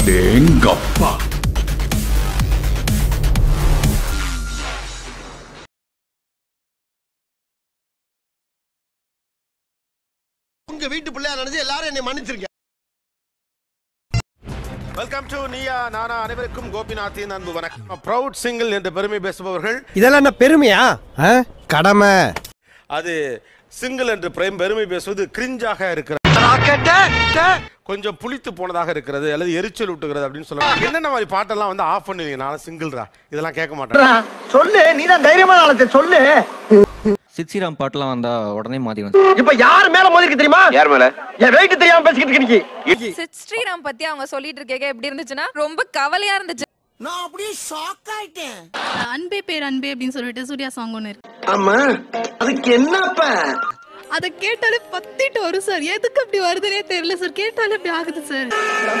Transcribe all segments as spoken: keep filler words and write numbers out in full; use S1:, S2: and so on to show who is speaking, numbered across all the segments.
S1: அடேங்கப்பா.
S2: உங்க வீட்டு பிள்ளையா நினைச்சு எல்லாரும் என்னை மன்னிச்சிருங்க.
S3: வெல்கம் டு நீயா நானா அனைவருக்கும் கோபிநாத்தின் அன்பு வணக்கம். ப்ரவுட் சிங்கிள் என்ற பெருமை பேசுபவர்கள்.
S2: இதெல்லாம் என்ன பெருமையா? கடமை. அது சிங்கிள் என்று பெருமை பேசுவது கிரிஞ்சாக இருக்கிறது, கொஞ்சம் புளித்து போனதாக இருக்கிறது, அல்லது எரிச்சல் ஊட்டுகிறது அப்படின்னு சொல்லுவாங்க. என்னென்ன மாதிரி பாட்டெல்லாம் வந்து ஆஃப் பண்ணுவீங்க? நான் சிங்கிள்ரா இதெல்லாம் கேட்க மாட்டேன்.
S4: சொல்லு, நீ தான் தைரியமான ஆளத்தை சொல்லு.
S5: சித்ஸ்ரீராம் பாட்டுலாம் வந்தா உடனே மாத்தி வந்து.
S4: இப்ப யார் மேல மோதிருக்கு தெரியுமா? யார் மேல? என் வெயிட் தெரியாம பேசிக்கிட்டு இருக்கீங்க.
S6: சித்ஸ்ரீராம் பத்தி அவங்க சொல்லிட்டு இருக்கே எப்படி இருந்துச்சுன்னா ரொம்ப கவலையா இருந்துச்சு.
S4: நான் அப்படியே ஷாக் ஆயிட்டேன்.
S7: அன்பே பேர் அன்பே அப்படின்னு சொல்லிட்டு சூர்யா சாங் ஒன்னு இருக்கு.
S4: ஆமா, அதுக்கு என்னப்ப?
S7: அத கேட்டாலே பத்திட்டு வரும் சார். எதுக்கு அப்படி வருதுனே தெரியல சார். கேட்டாலே அப்படி ஆகுது சார்.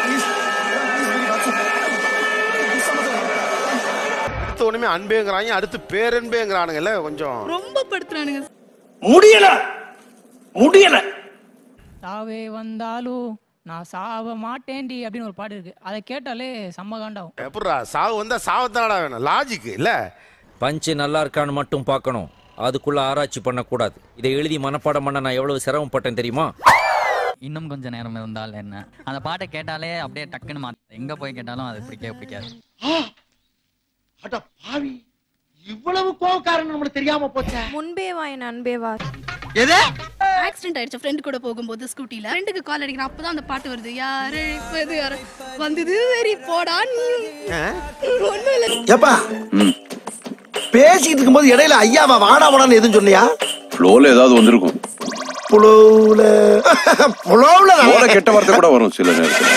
S3: அடுத்து ஒண்ணுமே அன்பேங்கறாங்க, அடுத்து பேரன்பேங்கறானுங்கல, கொஞ்சம்
S7: ரொம்ப படுத்துறானுங்க.
S4: முடியல முடியல.
S8: சாவே வந்தாலும் நான் சாவ மாட்டேன்டி அப்படின்னு ஒரு பாட்டு இருக்கு. அதை கேட்டாலே செம்ம காண்டாகும்.
S3: எப்படிடா சாவு வந்தா சாவத்தானடா வேணும், லாஜிக் இல்ல.
S5: பஞ்சு நல்லா இருக்கான்னு மட்டும் பார்க்கணும், அதுக்குள்ள ஆராய்ச்சி பண்ணக்கூடாது. இதை எழுதி மனப்பாடம் பண்ண நான் எவ்வளவு சிரமப்பட்டேன் தெரியுமா?
S8: இன்னும் கொஞ்சம் நேரம் இருந்தால் என்ன, அந்த பாட்டை கேட்டாலே அப்படியே டக்குன்னு மாத்த, எங்க போய் கேட்டாலும் அது பிடிக்க பிடிக்காது.
S4: அட பாவி, இவ்வளவு கோவக்காரன் நமக்கு தெரியாம போச்சே.
S6: முன்பே வா என் அன்பே வா.
S4: எது?
S7: ஆக்சிடென்ட் ஆயிடுச்சு ஃப்ரெண்ட் கூட போகும்போது ஸ்கூட்டில. ஃப்ரெண்டுக்கு கால் அடிக்கிறேன், அப்பதான் அந்த பாட்டு வருது. யாரு இப்பது யாரு வந்தது வெரி போடா நீ. ஒண்ணும் இல்ல.
S4: ஏப்பா, பேசிட்டு இருக்கும்போது இடையில ஐயாவா வாடா வாடான்னு எதுவும் சொன்னியா?
S1: ஃப்ளோல ஏதாவது வந்திருக்கும்.
S4: புலவுல புலவுல
S1: ஃப்ளோல கெட்ட வார்த்தை கூட வரும் சில நேரத்துல.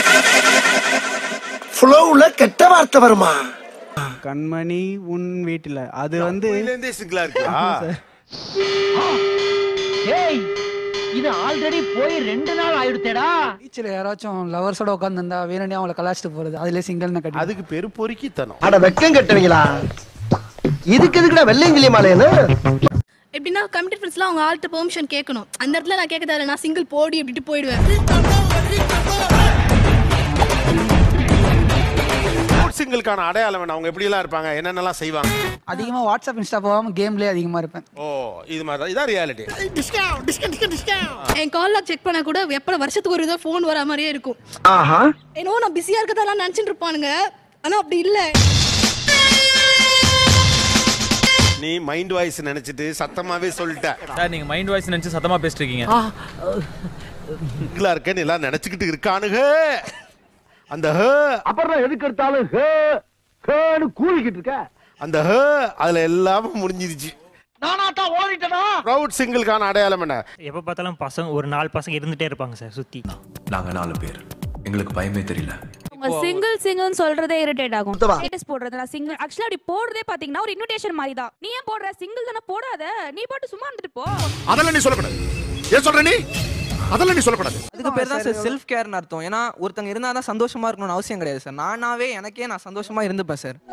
S4: புலவுல கெட்ட வார்த்தை வருமா?
S9: கண்மணி உன் வீட்டுல அது வந்து
S3: சிங்கிளா இருக்கு.
S8: ஏய், இது ஆல்ரெடி போய் ரெண்டு நாள் ஆயிடுச்சேடா.
S9: பீச்ல யாராச்சும் லவர்ஸோட உட்கார்ந்திருந்தா வேணும்னே அவங்கள கலாச்சிட்டு போறது, அதுல சிங்கிள்னு கட்டி.
S3: அதுக்கு பேரு பொறுக்கித்தனம்.
S4: அட வெக்கம் கட்டுவீங்களா? இதுக்கு எதுக்குடா வெள்ளையங்கிலி மாலைன்னு?
S7: எப்படின்னா கமிட்டட் ஃப்ரெண்ட்ஸ்லாம் அவங்க ஆல்ட்ட பெர்மிஷன் கேட்கணும். அந்த இடத்துல நான் கேட்க தேவையில்ல, நான் சிங்கிள் போடி அப்படிட்டு போயிடுவேன்.
S3: சிங்கிள்கான அடையாளம் என்ன? அவங்க எப்படி எல்லாம் இருப்பாங்க, என்னென்னலாம் செய்வாங்க?
S9: அதிகமா வாட்ஸ்அப் இன்ஸ்டா போகாம கேம்லயே அதிகமா இருப்பேன்.
S3: ஓ, இது மாதிரி தான். இதான் ரியாலிட்டி.
S7: என் கால் லாக் செக் பண்ணா கூட எப்ப வருஷத்துக்கு ஒரு தடவை ஃபோன் வர மாதிரியே இருக்கும்.
S4: ஆஹா,
S7: ஏனோ நான் பிஸியா இருக்கதெல்லாம் நினைச்சிட்டு இருப்பானுங்க, ஆனா அப்படி இல்ல.
S3: நீ மைண்ட் வாய்ஸ் நினைச்சிட்டு சத்தமாவே சொல்லிட்ட.
S5: சார், நீங்க மைண்ட் வாய்ஸ் நினைச்சு சத்தமா பேசிட்டு இருக்கீங்க.
S3: சிங்கிளா இருக்கேன்னு எல்லாம் நினைச்சுக்கிட்டு இருக்கானுங்க. அந்த
S4: அப்புறம் எதுக்கு எடுத்தாலும் ஹே ஹேன்னு கூவிக்கிட்டு இருக்க.
S3: அந்த ஹ அதுல எல்லாமே முடிஞ்சிருச்சு.
S4: நானா தான் ஓடிட்டேனா?
S3: ப்ரவுட் சிங்கிள்கான அடையாளம் என்ன?
S8: எப்ப பார்த்தாலும் பசங்க, ஒரு நாலு பசங்க இருந்துட்டே இருப்பாங்க சார் சுத்தி.
S1: நாங்க நாலு பேர், எங்களுக்கு பயமே தெரியல.
S6: சிங்கிள் சிங்கிள்னு சொல்றதே இரிட்டேட் ஆகும். ஸ்டேட்டஸ் போடுறது நான் சிங்கிள், ஆக்சுவலா அப்படி போடுறதே பாத்தீங்கன்னா ஒரு இன்விடேஷன் மாதிரி தான். நீ ஏன் போடுற? சிங்கிள் தான, போடாத. நீ பாட்டு சும்மா இருந்துட்டு போ.
S1: அதெல்லாம் நீ சொல்லக்கூடாது. ஏன் சொல்ற நீ? அதெல்லாம் நீ சொல்லக்கூடாது.
S9: அதுக்கு பேர் தான் சார் செல்ஃப் கேர்னு அர்த்தம். ஏன்னா ஒருத்தங்க இருந்தா தான் சந்தோஷமா இருக்கணும்னு அவசியம் கிடையாது சார். நானாவே எனக்கே நான் சந்தோஷமா இருந்துப்பேன் சார்.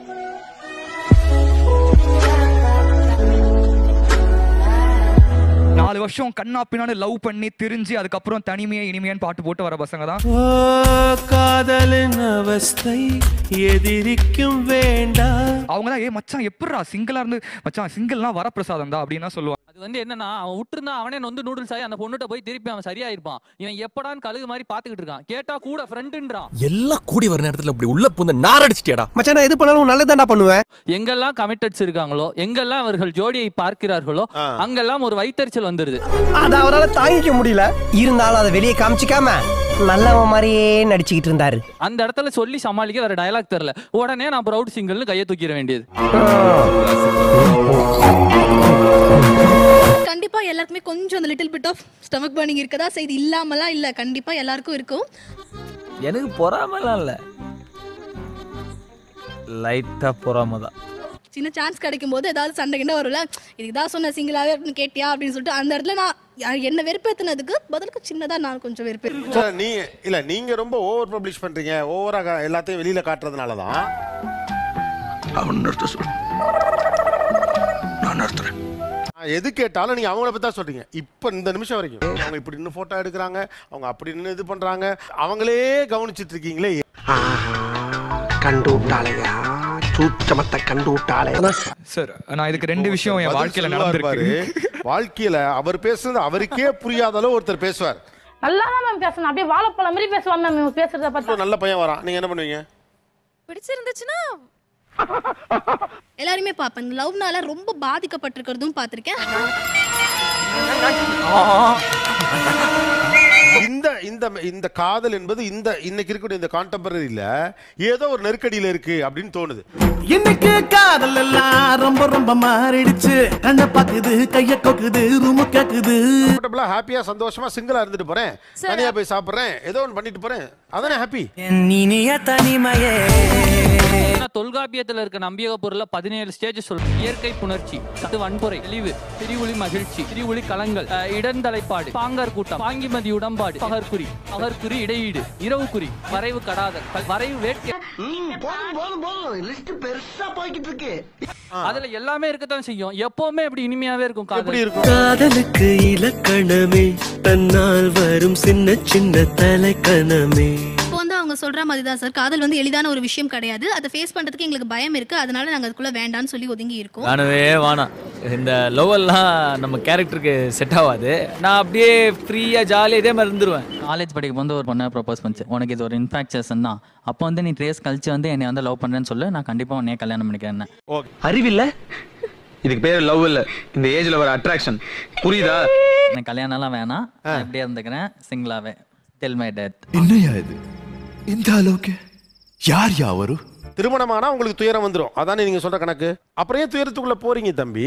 S9: நாலு வருஷம் கண்ணா பின்னாடி லவ் பண்ணி திரிஞ்சு அதுக்கப்புறம் தனிமையை இனிமையான்னு பாட்டு போட்டு வர பசங்க தான்.
S10: காதலின் அவஸ்தை எதிரிக்கும் வேண்டாம்.
S9: அவங்க தான் ஏ மச்சான் எப்படிரா சிங்கிளா இருந்து மச்சான் சிங்கிள்னா வரப்பிரசாதம் தான் அப்படின்னு சொல்லுவாங்க.
S8: அது வந்து என்னன்னா, அவன் விட்டுருந்தா அவனே வந்து நூடுல்ஸ் ஆகி அந்த பொண்ணுட்ட போய் திருப்பி அவன் சரியா இருப்பான். இவன் எப்படான்னு கழுகு மாதிரி பாத்துக்கிட்டு இருக்கான். கேட்டா கூட ஃப்ரெண்டுன்றான்.
S10: எல்லாம் கூடி வர நேரத்துல இப்படி உள்ள பூந்த நாரடிச்சிட்டியாடா.
S2: மச்சான், நான் எது பண்ணாலும் நல்லதான்டா பண்ணுவேன்.
S8: எங்கெல்லாம் கமிட்டட்ஸ் இருக்காங்களோ, எங்கெல்லாம் அவர்கள் ஜோடியை பார்க்கிறார்களோ, அங்கெல்லாம் ஒரு வைத்தறிச்சல் வந்துருது.
S2: அத அவரால் தாங்கிக்க முடியல. இருந்தாலும் அதை வெளியே காமிச்சிக்காம நல்லவன் மாதிரியே நடிச்சுக்கிட்டு இருந்தாரு.
S8: அந்த இடத்துல சொல்லி சமாளிக்க வேற டயலாக் தெரியல. உடனே நான் ப்ரவுட் சிங்கிள்னு கையை தூக்கிட வேண்டியது.
S7: கண்டிப்பா எல்லாருக்குமே கொஞ்சம் அந்த little bit of stomach burning இருக்கதா செய்து, இல்லாமலாம் இல்ல, கண்டிப்பா எல்லாருக்கும் இருக்கும்.
S5: எனக்கு பொறாமலாம் இல்ல, லைட்டா பொறாம தான்.
S7: சின்ன சான்ஸ் கிடைக்கும் போது ஏதாவது சண்டை கிண்ட வரும்ல, இதுக்கு தான் சொன்ன சிங்கிளாவே கேட்டியா அப்படின்னு சொல்லிட்டு அந்த இடத்துல நான் என்ன வெறுப்பேத்தினதுக்கு பதிலுக்கு சின்னதா நான் கொஞ்சம் வெறுப்பேன்.
S3: நீ இல்ல, நீங்க ரொம்ப ஓவர் பப்ளிஷ் பண்றீங்க, ஓவரா எல்லாத்தையும் வெளியில காட்டுறதுனாலதான்.
S1: அவன் நிறுத்த சொல், நான் நிறுத்துறேன்.
S3: எது கேட்டாலும் நீங்க அவங்கள பத்தி தான் சொல்றீங்க. இப்ப இந்த நிமிஷம் வரைக்கும் அவங்க இப்படி நின்னு போட்டோ எடுக்கிறாங்க, அவங்க அப்படி நின்னு இது பண்றாங்க, அவங்களே கவனிச்சிட்டு இருக்கீங்களே.
S4: கண்டு விட்டாளையா, சூச்சமத்தை கண்டு விட்டாளே.
S11: சார் நான் இதுக்கு ரெண்டு விஷயம் என் வாழ்க்கையில நடந்திருக்கு.
S3: வாழ்க்கையில அவர் பேசுறது அவருக்கே புரியாத அளவு ஒருத்தர் பேசுவார்.
S12: நல்லா தான் மேம் பேசணும், அப்படியே வாழைப்பழம் மாதிரி பேசுவான் மேம் இவங்க பேசுறத பார்த்தா.
S3: நல்ல பையன் வரான், நீங்க என்ன பண்ணுவீங்க?
S7: பிடிச்சிருந்துச்சுன்னா எல்லாருமே பாப்பேன். லவ்னால ரொம்ப பாதிக்கப்பட்டிருக்கிறதும் பார்த்திருக்கேன்.
S3: இந்த இந்த இந்த காதல் என்பது இந்த இன்னைக்கு இருக்கக்கூடிய இந்த கான்டெம்பரரியில ஏதோ ஒரு நெருக்கடியில இருக்கு அப்படின்னு தோணுது.
S13: இன்னைக்கு காதல் எல்லாம் ரொம்ப ரொம்ப மாறிடுச்சு. கண்ண பாக்குது, கைய கொக்குது, ரூமு கேக்குது.
S3: கம்ஃபர்ட்டபிளா ஹாப்பியா சந்தோஷமா சிங்கிளா இருந்துட்டு போறேன், தனியா போய் சாப்பிடுறேன், ஏதோ ஒன்று பண்ணிட்டு போறேன், அதானே ஹாப்பி.
S13: தனிமையே
S8: தொல்காப்பியத்துல இருக்க நம்பியக பொருள்ல பதினேழு ஸ்டேஜ் சொல்றோம். இயற்கை புணர்ச்சி, அது வன்புரை, தெளிவு, திரிவுளி மகிழ்ச்சி, திரிவுளி கலங்கள், இடந்தலைப்பாடு, பாங்கர் கூட்டம், பாங்கிமதி உடம்பாடு, பகற்குறி, பகற்குறி இடையீடு, இரவு குறி, வரைவு கடாதல், வரைவு வேட்கை. அதுல எல்லாமே இருக்கத்தான் செய்யும். எப்பவுமே இப்படி இனிமையாவே இருக்கும் காதல்.
S10: காதலுக்கு இலக்கணமே தன்னால் வரும் சின்ன சின்ன தலைக்கணமே.
S7: இப்போ வந்து அவங்க சொல்ற மாதிரி தான் சார், காதல் வந்து எளிதான ஒரு விஷயம் கிடையாது. அதை ஃபேஸ் பண்றதுக்கு எங்களுக்கு பயம் இருக்கு, அதனால நாங்க அதுக்குள்ள வேண்டாம்னு சொல்லி ஒதுங்கி இருக்கோம்.
S14: வேணவே வேணாம், இந்த லவ் எல்லாம் நம்ம கேரக்டருக்கு செட் ஆகாது. நான் அப்படியே ஃப்ரீயா ஜாலியாக இதே மாதிரி இருந்துருவேன்.
S15: காலேஜ் படிக்கும் போது ஒரு பொண்ணை ப்ரொபோஸ் பண்ணிச்சு, உனக்கு இது ஒரு இன்ஃபேக்சேஷன் தான், அப்போ வந்து நீ ட்ரேஸ் கழிச்சு வந்து என்னை வந்து லவ் பண்றேன்னு சொல்லு, நான் கண்டிப்பா உன்னைய கல்யாணம் பண்ணிக்கிறேன்.
S11: அறிவில்ல, இதுக்கு பேர் லவ் இல்ல, இந்த ஏஜ்ல வர அட்ராக்ஷன். புரியுதா?
S15: எனக்கு கல்யாணம் எல்லாம் வேணாம், நான் இப்படியே இருந்துக்கிறேன் சிங்கிளாவே. Tell my dad.
S16: என்னையா இது இந்த அளவுக்கு யார் யாவரு?
S3: திருமணமானா உங்களுக்கு துயரம் வந்துடும், அதானே நீங்க சொல்ற கணக்கு. அப்புறம் ஏன் துயரத்துக்குள்ள போறீங்க தம்பி?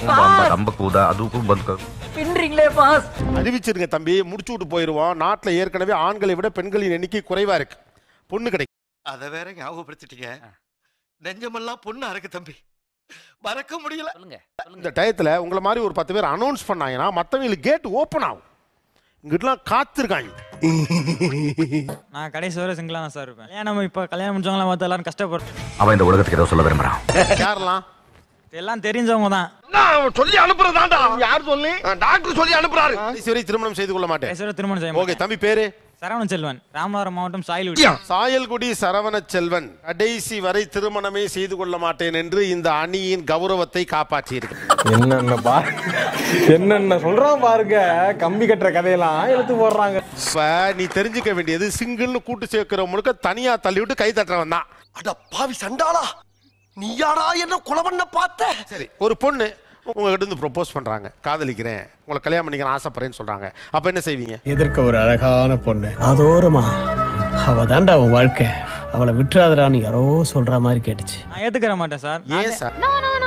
S3: அறிவிச்சிருங்க தம்பி, முடிச்சு விட்டு போயிருவோம். நாட்டுல ஏற்கனவே ஆண்களை விட பெண்களின் எண்ணிக்கை குறைவா இருக்கு, பொண்ணு கிடைக்கும்.
S4: அத வேற ஞாபகப்படுத்திட்டீங்க, நெஞ்சமெல்லாம் பொண்ணு அறக்கு தம்பி, மறக்க முடியல.
S3: இந்த டயத்துல உங்களை மாதிரி ஒரு பத்து பேர் அனௌன்ஸ் பண்ணாங்கன்னா மற்றவங்களுக்கு கேட் ஓப்பன் ஆகும். இங்கிட்டலாம் காத்திருக்காங்க.
S17: நான் கடைசி வரை சிங்கிளா தான் சார் இருப்பேன். ஏன் நம்ம இப்ப கல்யாணம் முடிச்சவங்களாம் பார்த்து எல்லாரும் கஷ்டப்படுறோம்.
S18: அவன் இந்த உலகத்துக்கு ஏதோ சொல்ல விரும்புறான்.
S3: யாரெல்லாம்?
S17: எல்லாம் தெரிஞ்சவங்க தான்.
S4: சொல்லி அனுப்புறதாண்டா. யார் சொல்லி? டாக்டர் சொல்லி அனுப்புறாரு.
S3: சரி, திருமணம் செய்து கொள்ள மாட்டேன்.
S17: சரி, திருமணம் செய்ய மாட்டேன்.
S3: ஓகே, தம்பி பேரு?
S17: சரவண செல்வன், ராமநாதபுரம் மாவட்டம் சாயல்குடி.
S3: சாயல்குடி சரவண செல்வன் கடைசி வரை திருமணமே செய்து கொள்ள மாட்டேன் என்று இந்த அணியின் கௌரவத்தை காப்பாற்றி இருக்கு.
S19: என்னென்ன பா என்னென்ன சொல்றான் பாருங்க, கம்பி கட்டுற கதையெல்லாம் எடுத்து போடுறாங்க.
S3: இப்ப நீ தெரிஞ்சுக்க வேண்டியது, சிங்கிள்னு கூட்டு சேர்க்கிறவங்களுக்கு தனியா தள்ளி விட்டு கை தட்டுறவன் தான்.
S4: அட பாவி சண்டாளா, நீயாடா என்ன கொலை பண்ண பார்த்த?
S3: சரி, ஒரு பொண்ணு உங்ககிட்ட இருந்து ப்ரொபோஸ் பண்றாங்க, காதலிக்கிறேன், உங்களை கல்யாணம் பண்ணிக்கிறேன் ஆசைப்படுறேன்னு சொல்றாங்க, அப்ப என்ன செய்வீங்க?
S19: எதிர்க்க ஒரு அழகான பொண்ணு, அதோரமா அவ தாண்டா அவன் வாழ்க்கை, அவளை விட்டுறாதடான்னு யாரோ சொல்ற மாதிரி கேட்டுச்சு.
S17: நான் ஏத்துக்கிற மாட்டேன் சார்.
S3: ஏன் சார்?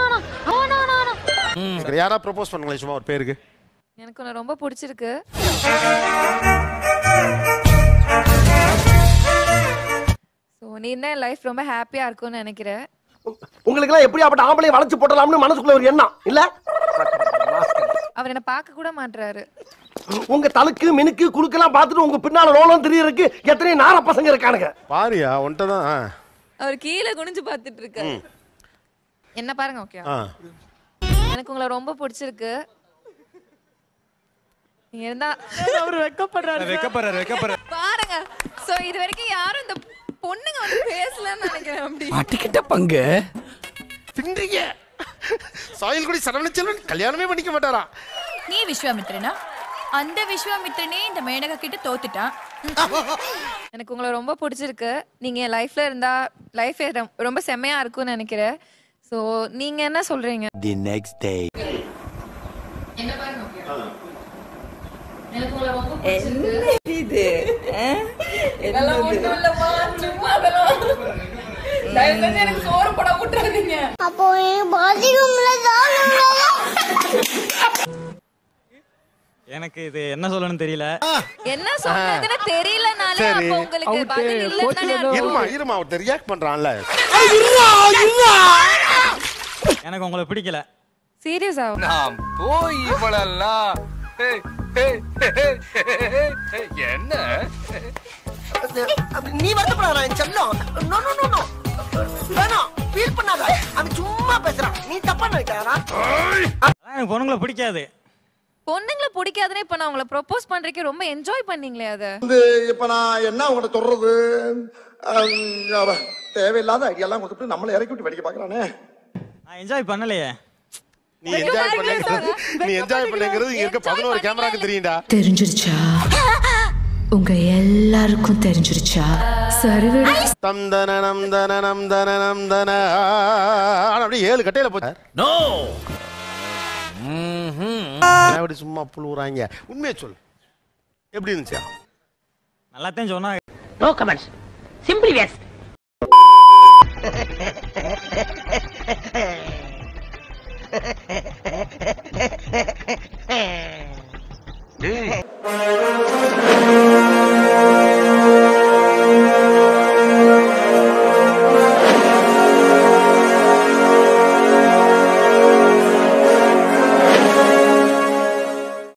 S3: யாரா ப்ரொபோஸ் பண்ணுங்களேன் சும்மா ஒரு பேருக்கு.
S20: எனக்கு உன்னை ரொம்ப பிடிச்சிருக்கு. ஸோ நீ தான் லைஃப் ரொம்ப ஹாப்பியா இருக்கும்னு நினைக்கிறேன்.
S4: உங்களுக்கு எல்லாம் எப்படியாப்பட்ட ஆம்பளை வளைச்சு போடலாம்னு மனசுக்குள்ள ஒரு எண்ணம் இல்ல?
S20: அவர் என்ன பார்க்க கூட மாட்டாரு.
S4: உங்க தலுக்கு மினுக்கு குலுக்கெல்லாம் பார்த்துட்டு உங்க பின்னால ரோலம் தெரியறதுக்கு எத்தனை நார பசங்க இருக்கானுங்க
S3: பாரியா. ஒன்ட்டதான்
S20: அவர் கீழே குனிஞ்சு பார்த்துட்டு இருக்காரு. என்ன பாருங்க. ஓகே, எனக்கு உங்களை ரொம்ப பிடிச்சிருக்கு. நீங்க இருந்தா
S17: அவர் வெக்கப்படுறாரு வெக்கப்படுறாரு வெக்கப்படுறாரு
S20: பாருங்க. சோ இது வரைக்கும் யாரும் இந்த பொண்ணுங்க வந்து பேசலன்னு நினைக்கிறேன். அப்படி
S10: மாட்டிக்கிட்ட பங்கு
S3: தின்றீங்க. சாயல்குடி சரவண செல்வன் கல்யாணமே பண்ணிக்க மாட்டாரா?
S21: நீ விஸ்வாமித்ரனா? அந்த விஸ்வாமித்ரனே இந்த மேனகா கிட்ட தோத்துட்டான்.
S20: எனக்கு உங்களை ரொம்ப பிடிச்சிருக்கு. நீங்க என் லைஃப்ல இருந்தா லைஃப் ரொம்ப செம்மையா இருக்கும்னு நினைக்கிறேன். சோ நீங்க என்ன சொல்றீங்க?
S18: தி நெக்ஸ்ட் டே
S20: என்ன பாருங்க. எனக்கு உங்களை ரொம்ப பிடிச்சிருக்கு. இது இதெல்லாம் ஒண்ணும் இல்லம்மா, சும்மா அதெல்லாம். தயவு செஞ்சு எனக்கு சோறு போட விட்டுறாதீங்க.
S21: அப்போ பாத்ரூம்ல தானுங்க.
S17: எனக்கு இது என்ன சொல்லணும்னு தெரியல.
S20: என்ன சொல்றதுன்னு தெரியலனாலே அப்ப உங்களுக்கு பதில் இல்லன்னு
S3: இருமா இருமா அவர் ரியாக்ட் பண்றான்ல.
S17: எனக்கு உங்களை பிடிக்கல.
S20: சீரியஸா?
S11: நான் போய் இவளெல்லாம் என்ன
S4: நீ வருத்தப்படாத செல்லம். நோ நோ நோ நோ வேணாம், ஃபீல் பண்ணாத. அவன் சும்மா பேசுறான், நீ தப்பா நினைக்காதடா.
S17: எனக்கு பொண்ணுங்களை பிடிக்காது.
S21: பொண்ணுங்களை பிடிக்காதுன்னு இப்ப நான் உங்களை ப்ரொபோஸ் பண்றதுக்கு ரொம்ப என்ஜாய் பண்ணீங்களே அது.
S4: வந்து இப்ப நான் என்ன உங்களை சொல்றது, தேவையில்லாத ஐடியாலாம் கொடுத்துட்டு நம்மளை இறக்கி விட்டு வெடிக்க பாக்குறானே.
S17: நான் என்ஜாய் பண்ணலையே.
S3: நீ என்ஜாய் பண்ணேங்கிறது நீ என்ஜாய் பண்ணேங்கிறது இங்க இருக்க பதினோரு கேமராக்கு தெரியும்டா.
S6: தெரிஞ்சிருச்சா? உங்க எல்லாருக்கும் தெரிஞ்சிருச்சா? சரி விடு.
S3: தம் தனனம் தனனம் தனனம் தன அப்படியே ஏழு கட்டையில போச்சு.
S2: நோ
S3: அப்படி சும்மா புழுவுறாங்க. உண்மையை சொல், எப்படி இருந்துச்சா?
S17: நல்லாத்தான் சொன்னா.
S22: No comments, simply waste.
S18: டேய்